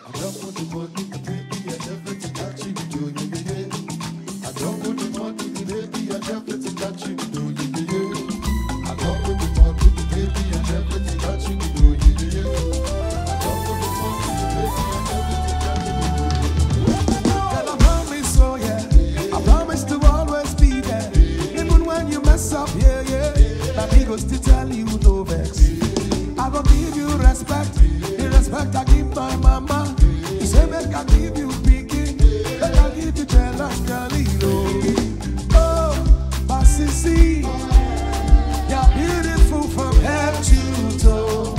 I don't want the money, the baby, and everything that you do, yeah, yeah. I don't want the money, the baby, and everything that you do, yeah, yeah. I don't want the money, the baby, and everything that you do, yeah, yeah. I don't want the money, the baby, and everything that you do. Girl, I promise, oh yeah, I promise to always be there, even when you mess up, yeah, yeah. That he goes to tell you no vex. I go give you respect, the respect I give my mama. You say make I give you picking, make I give you jealous, girlie, oh, Basisi, you're beautiful from head to toe.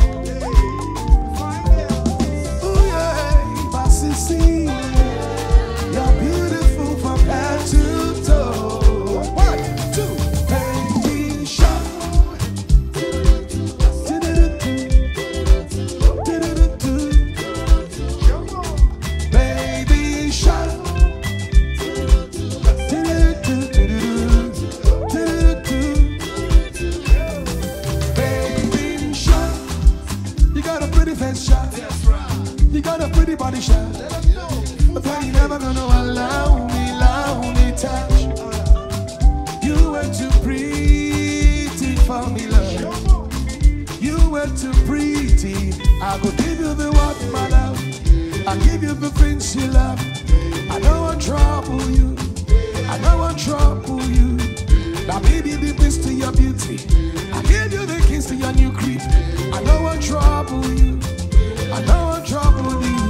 Oh yeah, Basisi, you're beautiful from head to toe. 1, 2, baby shark. Baby shark. Baby shark. You got a pretty face shark. You got a pretty body shark. But you never gonna allow me touch. You were too pretty for me, love. You were too pretty. I go give you the what, my love. I give you the things you love. I don't want trouble you. I don't want trouble you. Now baby, the best to your beauty. I give you the keys to your new crib. I don't want trouble you. I don't want trouble you.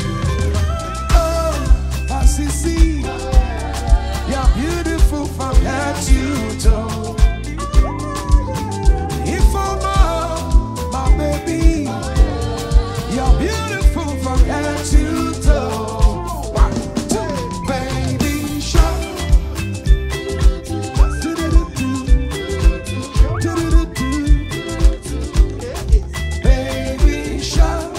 Oh, Basisi, you're beautiful from head to toe. If I'm not, my baby, you're beautiful from head to toe. 1, 2, baby shark. Baby shark.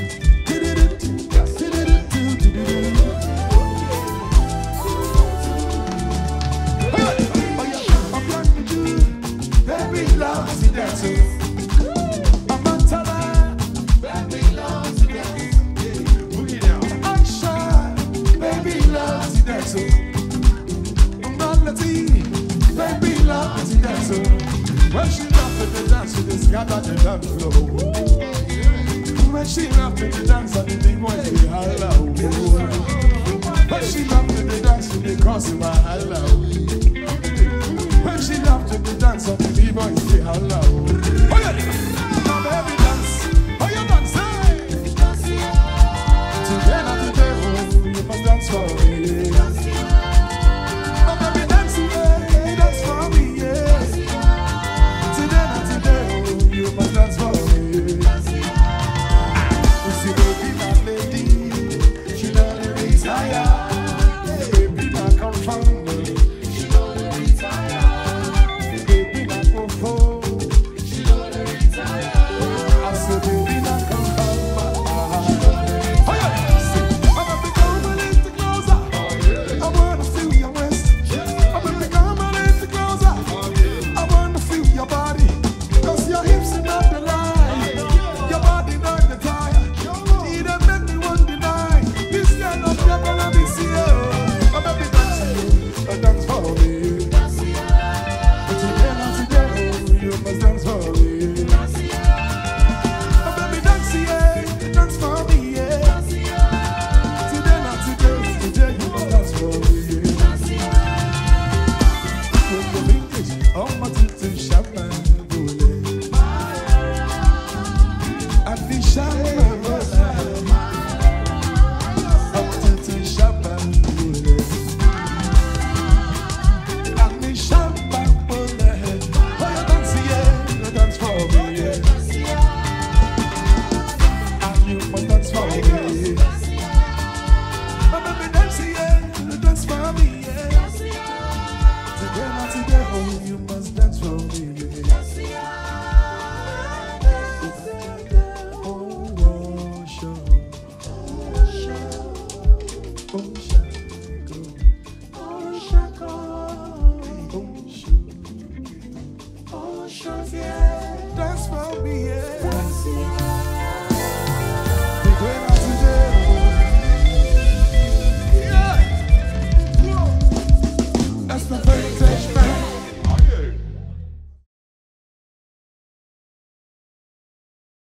Baby loves to dance. I'm not telling. Baby loves to dance. Boogie down. Aisha, baby loves to dance. I'm not letting. Baby loves to dance. When she loves to dance, she just got on the dance floor. When she loves to dance.